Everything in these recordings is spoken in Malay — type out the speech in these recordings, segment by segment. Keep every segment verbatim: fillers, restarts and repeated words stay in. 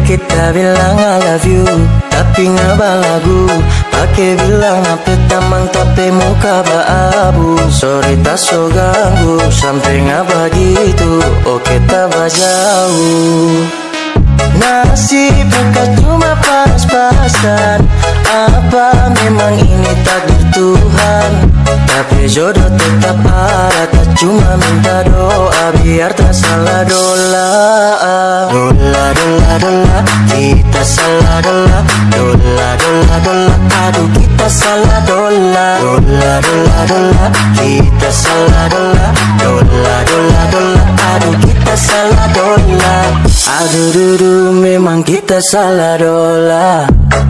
kita bilang I love you, tapi ngaba lagu pakai bilang apa tamang tapi muka baabu. Sorry tak so ganggu sampai ngaba gitu, oke tak jauh. Nasib dekat cuma pas-pasan, apa memang ini takdir Tuhan? Tapi jodoh tetap ada, tak cuma minta doa biar tak salah dola. Dola, dola, dola, kita salah dola. Dola, dola, dola, aduh kita salah dola. Dola, dola, dola, kita salah dola. Dola, dola, dola, aduh kita salah dola. Aduh dudu memang kita salah dola.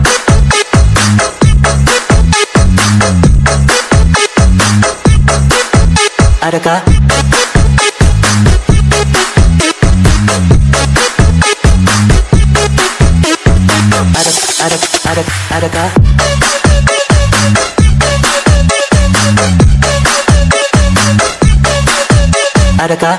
Adakah? Ada, ada, ada, adakah? Adakah?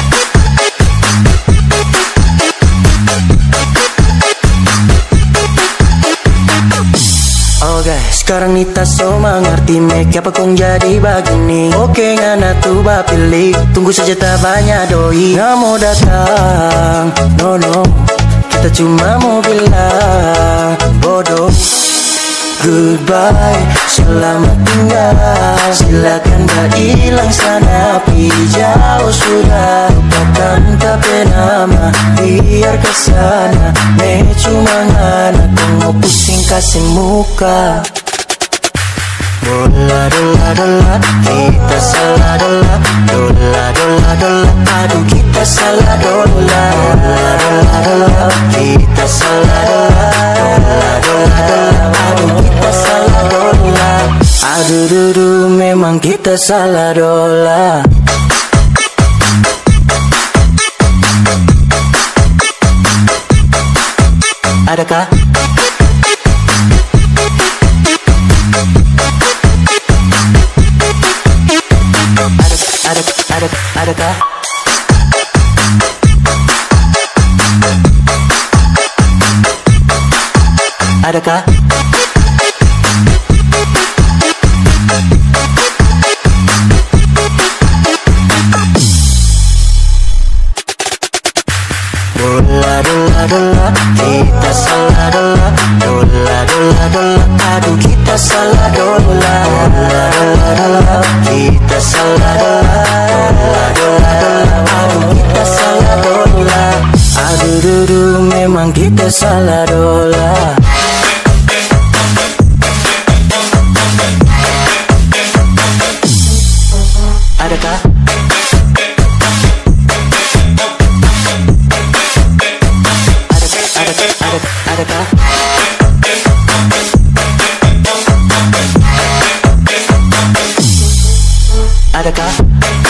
Oh guys, sekarang Nita so mengerti make apa kong jadi begini. Oke ngana tuh pilih, tunggu saja tak banyak doi. Nggak mau datang, no no, kita cuma mau bilang bodoh. Goodbye, selamat tinggal. Silakan tak hilang sana, pi jauh sudah. Lupakan tapi nama, biar kesana. Me cuma ngana, mau pusing kasih muka. Dola, dola, dola, kita salah dola. Dola, dola, dola, aduh kita salah dola. Dola, dola, dola, kita salah dola. Dola, dola, dola, aduh kita salah dola. Aduh dudu memang kita salah dola. Adakah? Ada, ada, adakah? Adakah? Dola, dola, dola, kita salah dola. Dola, dola, dola, aduh kita salah dola. Dola, dola, dola, kita salah dola. Dola, dola, dola, aduh kita salah dola. Aduh dudu memang kita salah dola. Adakah? Adakah? Adakah?